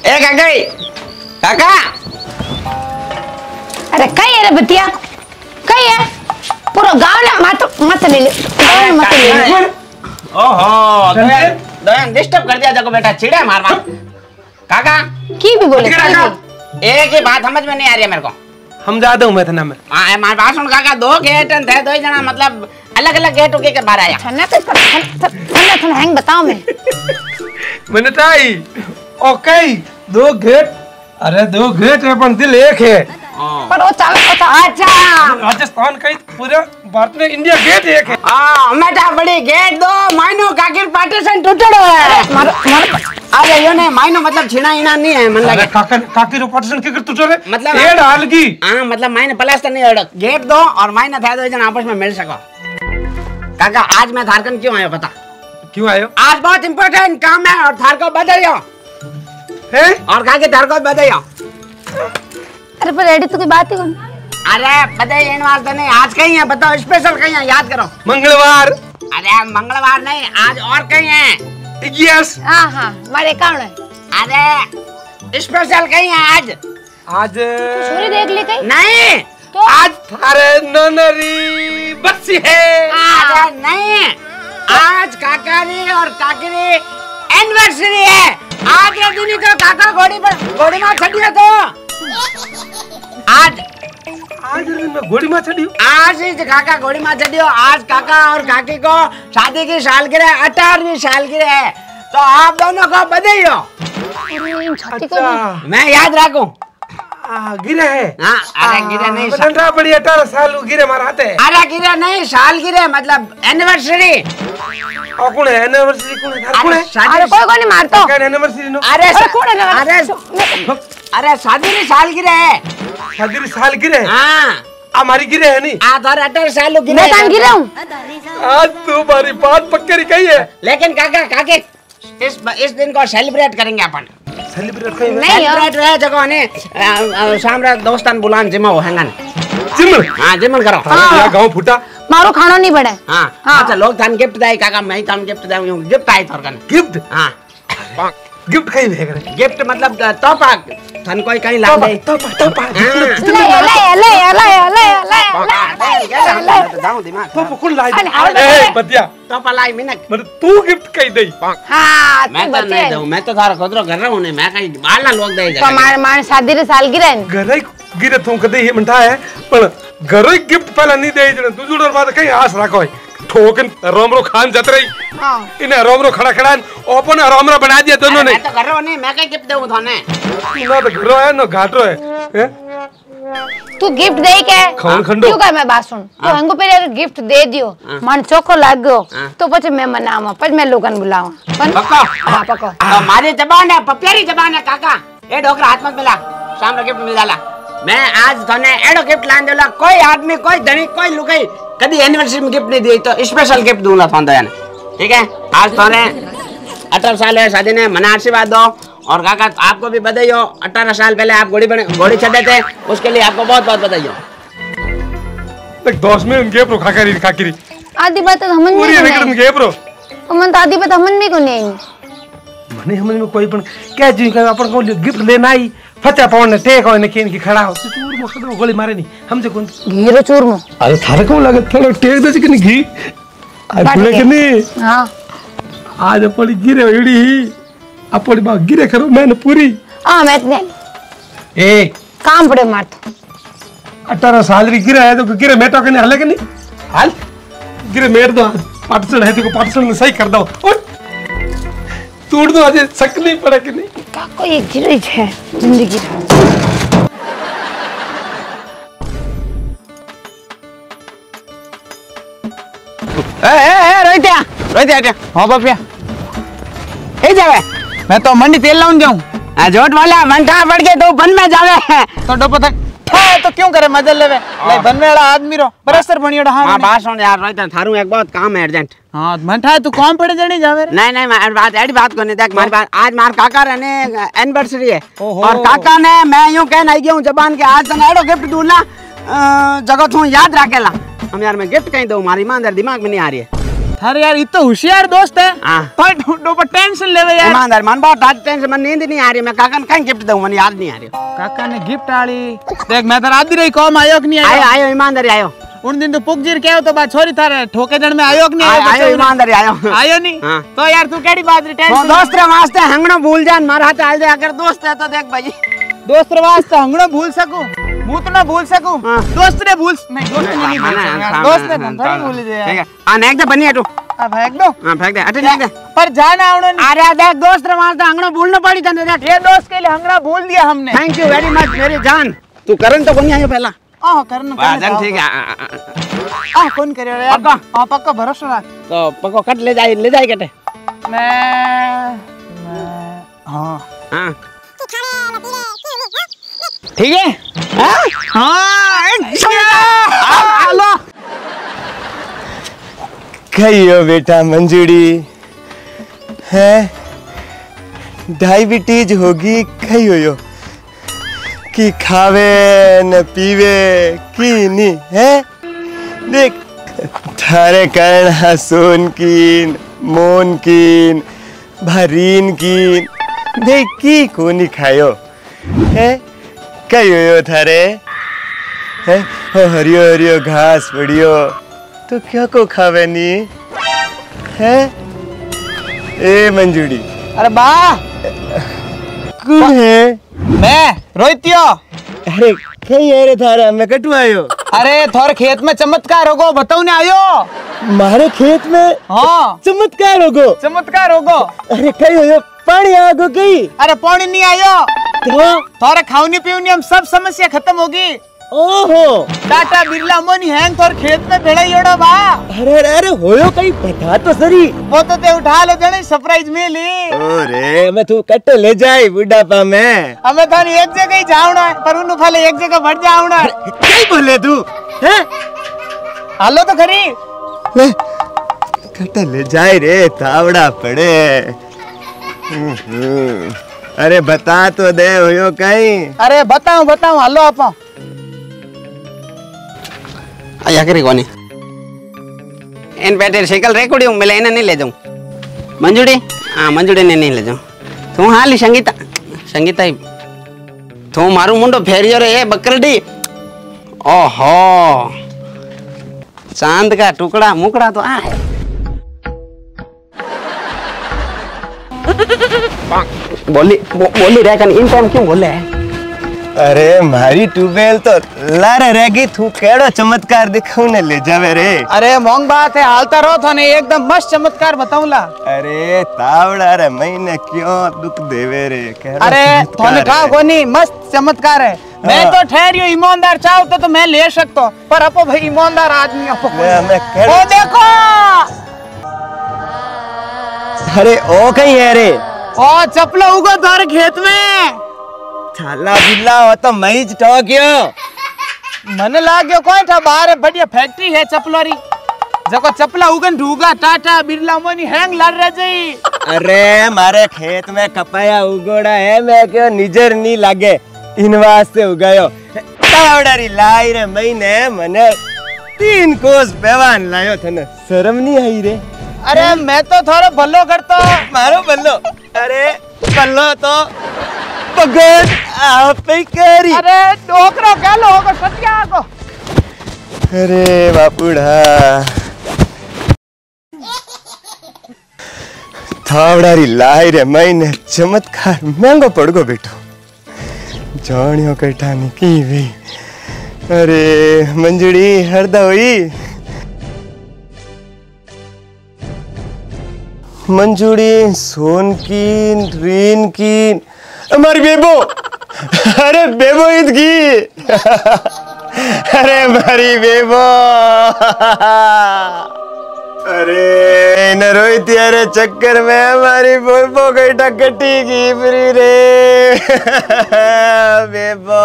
ए काका अरे कई है रे बतिया, कई है पूरा गांव ने मत ले ओहो दोयन डिस्टर्ब कर दिया जगो बेटा चिड़े मार काका की भी बोले एक ही बात समझ में नहीं आ रही है मेरे को। हम जाता हूँ मैं था ना मैं मार बात सुन काका, दो गेट थे, दो जना मतलब अलग अलग गेट के बाहर आया ठन्ना तो ठन्ना हैंग बताओ मैंने ताई ओके दो गेट, अरे दो गेट है पर दिल एक है। पर वो चल अच्छा राजस्थान का पूरा भारत में इंडिया गेट एक है। मेटा बड़ी गेट दो माइनो काकिर पार्टीशन टूटड़ो है। अरे यो ने माइनो मतलब छीना इना नहीं है मन लगे काकिर पार्टीशन के कर टूटो रे मतलब एड हाल की। हां मतलब माइने प्लास्टर नहीं है, गेट दो और माइने था दो जन आपस में मिल सको। काका आज मैं झारखंड क्यों आया पता? क्यों आयो? आज बहुत इंपॉर्टेंट काम है और थार को बधाइयो है और काके थार को बधाइयो। अरे पर रेडी तो कोई बात ही कौन। अरे बधाई इन वास्ते नहीं, आज कहीं है बताओ, स्पेशल कहीं है याद करो। मंगलवार। अरे मंगलवार नहीं, आज और कहीं है। यस हां हां मारे कौन है? अरे स्पेशल कहीं है आज। आज सूर्य देख ले कहीं नहीं तो आज थारे ननरी बच्ची है। अरे नहीं, आज काकारी और काकरी एनिवर्सरी है। आज के दिन तो काका घोड़ी मार छड़ी तो आज मैं घोड़ी मार चढ़ी। आज ही काका घोड़ी मार चढ़ियो। आज काका और काकी को शादी की सालगिरह 18वीं सालगिरह है, तो आप दोनों को बधाई हो। अच्छा मैं याद रखूं। गिरे है। हाँ अरे गिरे नहीं बड़ा बड़ी 18 साल गिरे माराते। अरे गिरे नहीं सालगिरह मतलब एनिवर्सरी। और कौन है एनिवर्सरी कौन है? कौन है? अरे कोई नहीं मारतो। क्या एनिवर्सरी नो? अरे कौन है? अरे शादी की सालगिरह है। शादी की सालगिरह? हाँ हमारी गिरे है नहीं। आज और 18 साल गिरे। मैं कान गिरा हूँ। आज तुम्हारी बात पक्की कही है। लेकिन काका काके इस दिन को सेलिब्रेट करेंगे अपन। सेलिब्रेट कहीं नहीं सेलिब्रेट रहे जगह ने शाम रात दोस्तान बुलान जिमा हो हैंगन। जिमल। हाँ जिमल करो। या गांव फूटा। मारो खाना नहीं पड़े। हाँ अच्छा लोग थान गिफ्ट दाई काका, मैं थान गिफ्ट दाई हूँ। गिफ्ट आई थोरकन। गिफ्ट? हाँ गिफ्ट कहीं भेज गिफ्ट मतलब तोहफा थान कोई कहीं ला दे। तोहफा जाऊँ दिमाग तो पकड़ लाई। ए बतिया तोहफा लाई मिनक। मतलब तू गिफ्ट कहीं दे। हाँ मैं तो नहीं दूँ, मैं तो थारा खुद रो कर रहा हूँ नहीं, मैं कहीं बाहर ना लोग दे। मार शादी रे साल गिरा है। घरे गिरे तुम कदे ये मंठा है पर घरे गिफ्ट पहला नहीं दे जने तू जुड़र बाद कहीं आस रखो ठोकन रोमरो खान जत रही। हां इने रोमरो खड़ा खड़ा ओपन रोमरो बना दिया दोनों ने। मैं तो कर रहा हूँ नहीं, मैं कहीं गिफ्ट दूँ थाने। ना तो घरो है ना घाटो है। तू गिफ्ट दे के खान खंडो क्यों कर मैं बात सुन तो हमको पहले अगर गिफ्ट दे दियो मन चोखो लाग गयो तो પછી मैं मनावा પછી मैं लोगन बुलावा पक्का। हां पक्का। हमारी जबान है पप्यारी जबान है काका। ए डोकरा हाथ मत मिला, शाम को गिफ्ट मिल जाला। मैं आज थाने एडो गिफ्ट लान देला। कोई आदमी कोई धनी कोई लुगाई कभी एनिवर्सरी में गिफ्ट नहीं दी तो स्पेशल गिफ्ट दूंगा थान दयान। ठीक है आज थाने 18 साल है शादी ने, मना आशीर्वाद दो। और काका आपको भी बधाई हो, 18 साल पहले आप घोड़ी चढ़े थे, उसके लिए आपको बहुत बहुत बधाई हो। देख दोस्त में उनके प्रो खाकिरी आधी बात समझ में पूरी लेकर उनके प्रो मन तो आधी बात समझ में को नहीं मने समझ में कोई पण क्या जी का अपन को गिफ्ट लेना ही फचा पावन ने टेक और ने केन की खड़ा हो चूर मो खदो गोली मारे नहीं हमसे कौन घेरो चूर मो। अरे थारे को लगे थोड़ा टेक दे कि नहीं घी आज बोले कि नहीं। हां आज पड़ी गिरे एड़ी अपनी बा गिरे करो मैंने पूरी। हां मैं ने ए काम पड़े मार तो 18 साल री गिरे है तो गिरे मेटो के नहीं हले के नहीं हाल गिरे मेट दो पार्सल है तो पार्सल में सही कर दो तोड़ दो आज शक नहीं पड़ा कि नहीं का कोई एक गिरे है जिंदगी ए रोहित हाँ बापिया ए जावे मैं तो मंडी तेल लाऊं जाऊं। जोट वाला मंठा बढ़ के तो बन में जावे तो डोपो तक तो क्यों करे मदद लेवे ले बन में वाला आदमी रो बरसर बनियोड़ा। हां बात सुन यार रोहित थारू एक बहुत काम है अर्जेंट। हां मंठा तू काम पड़े जणी जावे रे। नहीं मैं बात एडी बात को नहीं देख मारी बात आज मार काका रहने एनिवर्सरी है ओहो। और काका ने मैं यूं कह नहीं गया हूं जबान के आज तने एडो गिफ्ट दूला जगह तू याद रखेला। हम यार मैं गिफ्ट कहीं दूं मारी ईमानदार दिमाग में नहीं आ रही है। अरे यार ये तो होशियार दोस्त है। हाँ। पर ढूंढो पर टेंशन लेवे यार। ईमानदार मन बहुत आज टेंशन मन नींद नहीं आ रही मैं काका ने कहीं गिफ्ट दूं मन याद नहीं आ रही काका ने गिफ्ट आली देख मैं तो रात रही कॉम आयो कि नहीं आयो आयो ईमानदारी आयो उन दिन तो पुगजीर के तो बात छोरी थारे ठोके जन में आयो कि नहीं आयो ईमानदारी आयो आयो नहीं हाँ। तो यार तू केड़ी बात री वो टेंशन दोस्त रे वास्ते हंगणो भूल जान मारा हाथ आल दे अगर दोस्त है तो देख भाई दोस्त रे वास्ते हंगणो भूल सकूं मुंह तो ना भूल सकूं हाँ। दोस्त रे भूल नहीं दोस्त ने नहीं भूल सकूं दोस्त ने थोड़ी भूल दे ठीक यार है आ नेक दे बनिया तू अब फेंक दो हां फेंक दे अटे नेक दे पर जाना आवड़ो नहीं अरे देख दोस्त रे वास्ते हंगणो भूलना पड़ी तने देख ये दोस्त के लिए हंगड़ा भूल दिया हमने थैंक यू वेरी मच मेरी जान तू करन तो कोनी आयो पहला करना बाजन ठीक है कौन करे यार पक्का? हां पक्का भरोसा रख तो पको कट ले जाए कटे मैं हां हां ठीक है हाँ हेलो कहियो बेटा मंजूरी है डायबिटीज होगी कहियो यो कि खावे न पीवे की नहीं है देख थारे कारण हसून कीन मोन कीन भरीन कीन देख की कोनी खायो है कहियो यो थारे है हो हरियो हरियो घास पड़ियो तो क्या को खावे नी है ए मंजूरी अरे बा कौन है मैं रोहितियो अरे कहीं है रे थारा मैं कटवायो अरे थोर खेत में चमत्कार होगो बताऊ ने आयो मारे खेत में हाँ चमत्कार होगो चमत्कार होगो अरे कहीं हो पानी आगो कहीं अरे पानी नहीं आयो तो थोरे खाऊनी पीऊनी हम सब समस्या खत्म होगी ओहो टाटा बिरला मोनी हैंग थोर खेत में भेड़ा योड़ा बा अरे अरे अरे होयो कहीं बता तो सरी वो तो ते उठा ले जने सरप्राइज मिली अरे मैं तू कट ले जाए बुढ़ापा में हमें तो एक जगह ही जावना है पर उन्हें फाले एक जगह बढ़ जावना है क्या बोले तू हैं हालो तो खरी ले कट ले जाए रे तावड़ा पड़े अरे बता तो दे होयो कहीं अरे बताऊं बताऊं हालो आपा आया करी कोनी इन बैटरी साइकिल रेकड़ी हूं मिले नहीं ले जाऊं मंजूड़ी हां मंजूड़ी ने नहीं ले जाऊं तू हाली संगीता संगीता ही तू मारू मुंडो फेरियो रे ए बकरडी ओहो चांद का टुकड़ा मुकड़ा तो आ है बोली रे कन इन टाइम क्यों बोले है अरे मारी ट्यूबवेल तो लारे रहेगी तू केड़ो चमत्कार दिखाऊ ने ले जावे रे अरे मोंग बात है हालता रहो थाने एकदम मस्त चमत्कार बताऊंला अरे तावड़ा रे महीने क्यों दुख देवे रे केड़ो अरे चमत्कार थाने कहा है। कोनी मस्त चमत्कार है मैं तो ठहरियो ईमानदार चाहता तो मैं ले सकता पर अपो भाई ईमानदार आदमी अपो मैं केड़ो ओ देखो अरे ओ कहीं है रे ओ चपला उगो तारे खेत में थाला बिल्ला हो तो महीज ठोक्यो मन लाग्यो कोई था बाहर बढ़िया फैक्ट्री है चपलोरी जको चपला उगन ढूगा टाटा बिरला मोनी हैंग लड़ रहे जी अरे मारे खेत में कपाया उगोड़ा है मैं क्यों निजर नहीं लागे इन वास्ते उगायो तावड़ा री लाई रे महीने मने 3 कोस पेवान लायो थने शर्म नहीं आई रे अरे मैं तो थोड़ा भलो करता मारो बल्लो अरे बल्लो तो भगवान आप ही करी अरे डोकरो कह लो को सत्या को अरे बापूड़ा थावड़ारी लाई रे महीने चमत्कार महंगो पड़ गो बेटो जानियो कटानी की वे अरे मंजूरी हरदा हुई मंजूरी सोन की रीन की हमारी बेबो अरे बेबो इसकी अरे हमारी बेबो अरे न रोई अरे चक्कर में हमारी बेबो गई टकटी की फ्री रे बेबो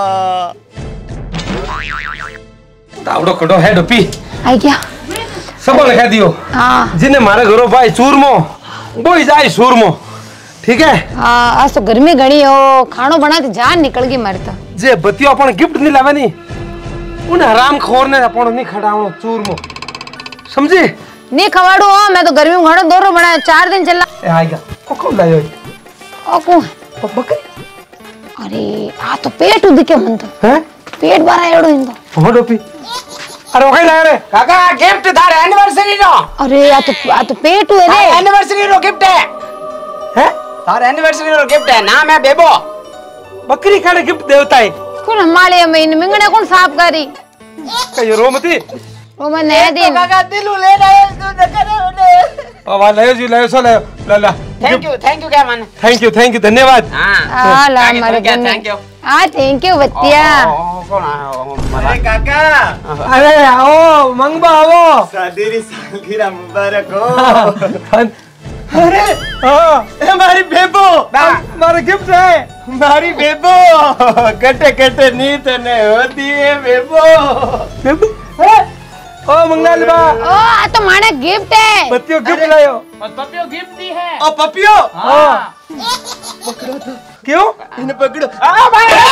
तावड़ो कटो है डोपी आई गया सब लिखा दियो हाँ जिन्हें मारे घरों भाई चूरमो वो ही जाए सूरमो ठीक है हाँ आज तो गर्मी घणी हो खानो बनाती जान निकल गई मारी तो जे बतियो अपन गिफ्ट नहीं लावे नी उन हराम खोर ने अपन नहीं खड़ावो चूरमो समझी नहीं खवाड़ू हो मैं तो गर्मी में घणो दौरो बनायो 4 दिन चला ए आएगा को लायो ओ को बकरी अरे आ तो पेट उदिके मन तो हैं पेट बारा एड़ो इन तो हो डोपी अरे ओके लायो रे काका गिफ्ट थारे एनिवर्सरी नो अरे आ तो पेट हुए रे एनिवर्सरी रो गिफ्ट है हैं थारे एनिवर्सरी रो गिफ्ट है नाम है बेबो बकरी खाने गिफ्ट देवता है कौन हमारे में इन मिंगने कौन साफ करी कहियो रोमती वो मैं नया दिन काका दिलू ले रहे तू न करे उन्हें वाह लायो जी लायो सो लायो ला ला थैंक यू क्या माने थैंक यू धन्यवाद हां आ ला मारे थैंक यू आ थैंक यू बच्चिया कौन आयो अरे काका अरे आओ मंगबा आओ शादी री सालगिरह मुबारक हो अरे हां हमारी बेबो हमारा गिफ्ट है हमारी बेबो कटे कटे नीत ने होती है बेबो ओ मंगल बा ओ आ तो माने गिफ्ट है बत्तियों गिफ्ट लायो पपियो गिफ्ट दी है ओ पपियो हाँ क्यों इन्हें पकड़ो आ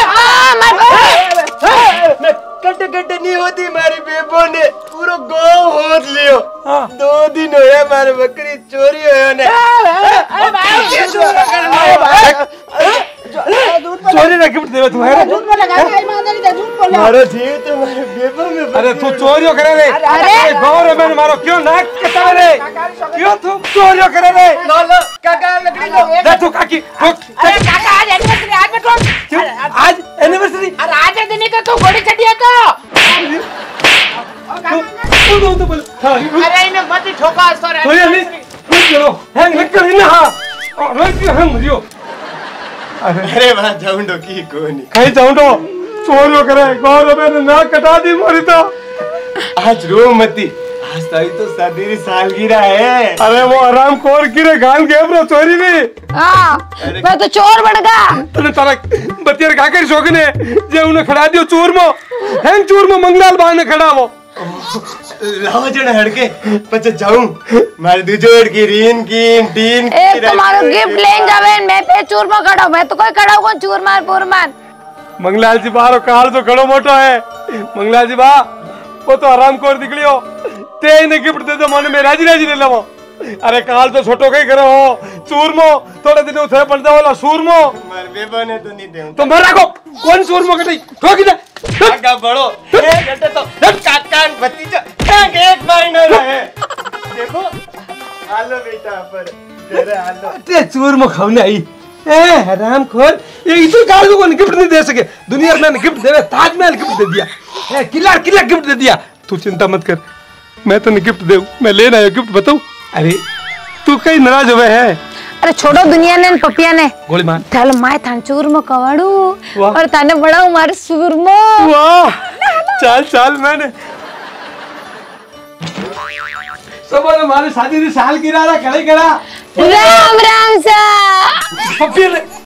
मैं कटे कटे नहीं होती हमारी बेबो ने पूरा गांव होद लियो हाँ 2 दिन होया हमारे बकरी चोरी होया ने चोरी ना गिफ्ट देवे तुम्हारे मारो जीव तुम्हारे बेबो में अरे तू चोरियों करे रे अरे गौर में मारो क्यों नाक कटा रे क्यों तू चोरियों करे रे लो लो काका लकड़ी लो दे तू काकी अरे काका आज एनिवर्सरी आज में कौन क्यों आज एनिवर्सरी अरे आज दिन के तू घोड़ी चढ़ी है तू बोल हां अरे इन्हें मत ठोका सर चोरी नहीं कुछ करो हैंग निकल इन हां और रोज की हम रियो अरे वहां जाऊंडो की कोनी कहीं जाऊं तो चोरियों करे गौर में नाक कटा दी मोरी तो आज रो मती आज तो शादी री सालगिरह है अरे वो आराम खोर गिरे गान के ब्रो चोरी भी हां मैं तो चोर बन गया तने तारा बतियर काकर शौकने जे उन्हें खड़ा दियो चोर मो हैंग चोर मो मंगलाल बा ने खड़ा वो लाओ जण हड़के पछ जाऊं मारे दुजोड़ की रीन की टीन ए तुम्हारो गिफ्ट लेन जावे मैं पे चूर में खड़ा मैं तो कोई खड़ा कौन चूर मार पूर मार मंगलाल जी बारो काल तो घड़ो मोटो है मंगलाल जी बा वो तो आराम कोर निकलियो ते ने गिफ्ट दे दो मन में राजी राजी ले लवो अरे काल तो छोटो कई करो हो चूरमो थोड़े दिन उथे पड़ जाओला सूरमो मार बेबो ने तो नहीं देऊं तुम भरा को कौन सूरमो कटई ठोकी दे काका बड़ो ए घंटे तो काका भतीजा एक माइनर है देखो हालो बेटा पर जरा हालो ते चूरमो खाउने आई ए हराम खोर ये इधर काल को गिफ्ट नहीं दे सके दुनिया में गिफ्ट देवे ताजमहल गिफ्ट दे दिया ए किला किला गिफ्ट दे दिया तू चिंता मत कर मैं तो गिफ्ट दे मैं लेना है गिफ्ट बताऊं अरे तू कहीं नाराज हुए है अरे छोड़ो दुनिया ने पपिया ने गोली मार चल माय थान चूर में कवाड़ू और थाने बड़ा मारे सूरमो वाह चल चल मैंने सब हमारे शादी की साल गिरा रहा खड़े करा राम राम सा फिर